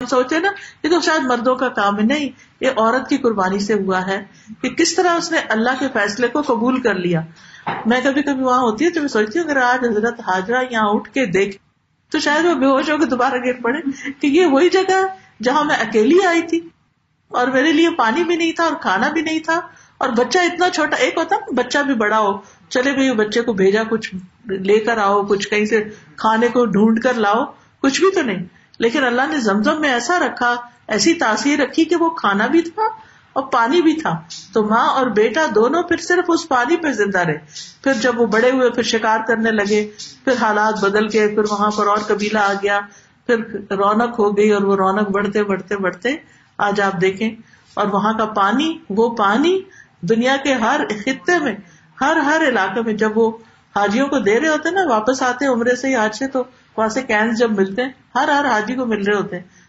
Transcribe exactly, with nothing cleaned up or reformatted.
سوچے نا یہ تو شاید مردوں کا کام ہے، نہیں، یہ عورت کی قربانی سے ہوا ہے کہ کس طرح اس نے اللہ کے فیصلے کو قبول کر لیا. میں کبھی کبھی وہاں ہوتی ہوں تو میں سوچتی ہوں اگر آج حضرت حاجرہ یہاں اٹھ کے دیکھ تو شاید وہ بے ہوش ہو کے دوبارہ گر پڑے کہ یہ وہی جگہ جہاں میں اکیلی آئی تھی اور میرے لیے پانی بھی نہیں تھا اور کھانا بھی نہیں تھا اور بچہ اتنا چھوٹا. ایک ہوتا نا بچہ بھی بڑا ہو، چلے بھائی بچے کو بھیجا کچھ لے کر آؤ، کچھ کہیں سے کھانے کو ڈھونڈ کر لاؤ، کچھ بھی تو نہیں. لیکن اللہ نے زمزم میں ایسا رکھا، ایسی تاثیر رکھی کہ وہ کھانا بھی تھا اور پانی بھی تھا. تو ماں اور بیٹا دونوں پھر صرف اس پانی پہ زندہ رہے. پھر جب وہ بڑے ہوئے پھر شکار کرنے لگے، پھر حالات بدل گئے، پھر وہاں پر اور قبیلہ آ گیا، پھر رونق ہو گئی اور وہ رونق بڑھتے بڑھتے بڑھتے آج آپ دیکھیں. اور وہاں کا پانی، وہ پانی دنیا کے ہر خطے میں، ہر ہر علاقے میں، جب وہ حاجیوں کو دے رہے ہوتے ہیں نا، واپس آتے ہیں عمرے سے یا حج سے، تو وہاں سے کینز جب ملتے ہیں ہر ہر حاجی کو مل رہے ہوتے ہیں